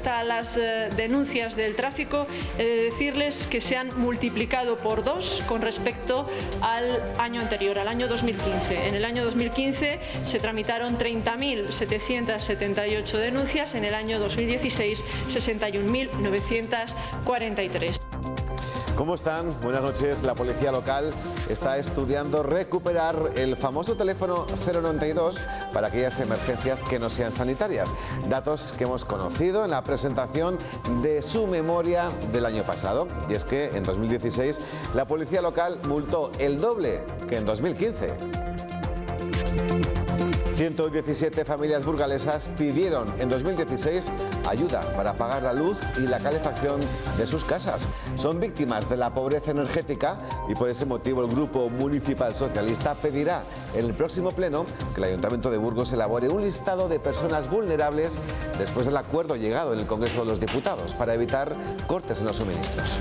respecta a las denuncias del tráfico, he de decirles que se han multiplicado por 2 con respecto al año anterior, al año 2015. En el año 2015 se tramitaron 30.778 denuncias, en el año 2016 61.943. ¿Cómo están? Buenas noches. La policía local está estudiando recuperar el famoso teléfono 092 para aquellas emergencias que no sean sanitarias. Datos que hemos conocido en la presentación de su memoria del año pasado. Y es que en 2016 la policía local multó el doble que en 2015. 117 familias burgalesas pidieron en 2016 ayuda para pagar la luz y la calefacción de sus casas. Son víctimas de la pobreza energética y por ese motivo el Grupo Municipal Socialista pedirá en el próximo pleno que el Ayuntamiento de Burgos elabore un listado de personas vulnerables después del acuerdo llegado en el Congreso de los Diputados para evitar cortes en los suministros.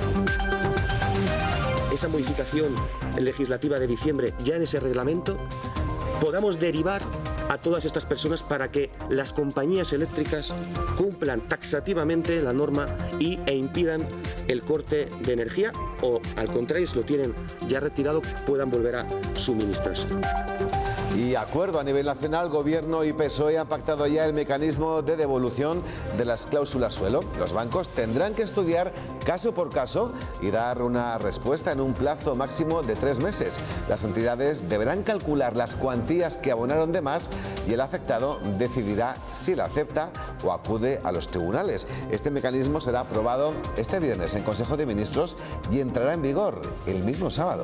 Esa modificación legislativa de diciembre, ya en ese reglamento, podamos derivar a todas estas personas para que las compañías eléctricas cumplan taxativamente la norma e impidan el corte de energía o, al contrario, si lo tienen ya retirado, puedan volver a suministrarse. Y acuerdo a nivel nacional, Gobierno y PSOE han pactado ya el mecanismo de devolución de las cláusulas suelo. Los bancos tendrán que estudiar caso por caso y dar una respuesta en un plazo máximo de 3 meses. Las entidades deberán calcular las cuantías que abonaron de más y el afectado decidirá si la acepta o acude a los tribunales. Este mecanismo será aprobado este viernes en Consejo de Ministros y entrará en vigor el mismo sábado.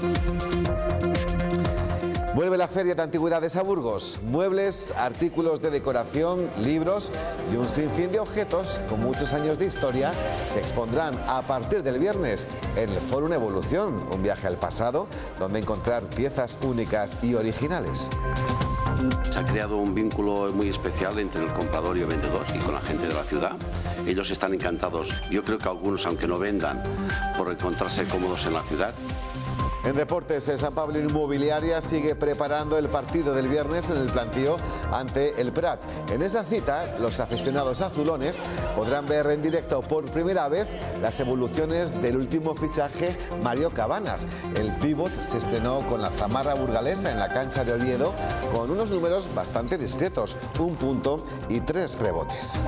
Vuelve la Feria de Antigüedades a Burgos. Muebles, artículos de decoración, libros y un sinfín de objetos con muchos años de historia se expondrán a partir del viernes en el Fórum Evolución, un viaje al pasado donde encontrar piezas únicas y originales. Se ha creado un vínculo muy especial entre el comprador y el vendedor y con la gente de la ciudad. Ellos están encantados. Yo creo que algunos, aunque no vendan, por encontrarse cómodos en la ciudad. En deportes, el San Pablo Inmobiliaria sigue preparando el partido del viernes en el Plantío ante el Prat. En esa cita, los aficionados azulones podrán ver en directo por primera vez las evoluciones del último fichaje, Mario Cabanas. El pívot se estrenó con la zamarra burgalesa en la cancha de Oviedo con unos números bastante discretos, 1 punto y 3 rebotes.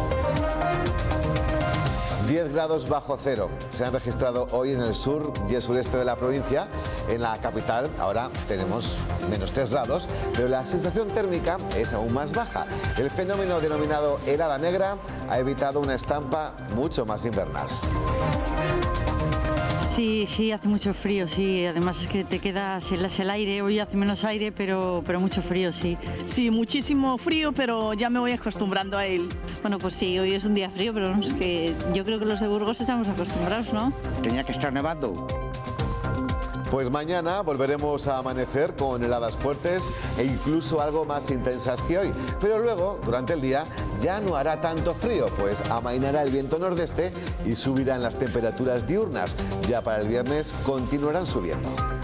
10 grados bajo cero se han registrado hoy en el sur y el sureste de la provincia. En la capital ahora tenemos menos 3 grados, pero la sensación térmica es aún más baja. El fenómeno denominado helada negra ha evitado una estampa mucho más invernal. Sí, hace mucho frío, sí. Además es que te quedas el aire, hoy hace menos aire, pero mucho frío, sí. Sí, muchísimo frío, pero ya me voy acostumbrando a él. Bueno, pues sí, hoy es un día frío, pero es que yo creo que los de Burgos estamos acostumbrados, ¿no? Tenía que estar nevando. Pues mañana volveremos a amanecer con heladas fuertes e incluso algo más intensas que hoy. Pero luego, durante el día, ya no hará tanto frío, pues amainará el viento nordeste y subirán las temperaturas diurnas. Ya para el viernes continuarán subiendo.